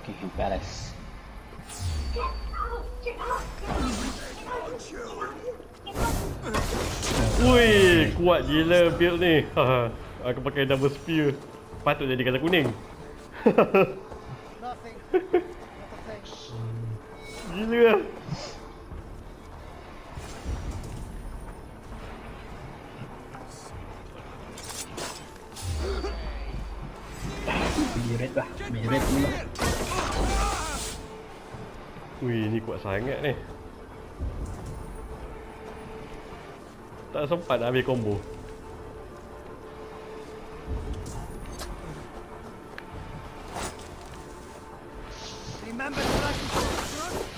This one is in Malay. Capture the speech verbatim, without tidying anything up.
Okay, beres. Wih, kuat gila build ni. Aku pakai double spear. Patut jadi kata kuning. Gila lah. Pergi red lah, pergi red dulu lah. Wih, ni kuat sangat ni. Tak sempat nak ambil combo. Remember the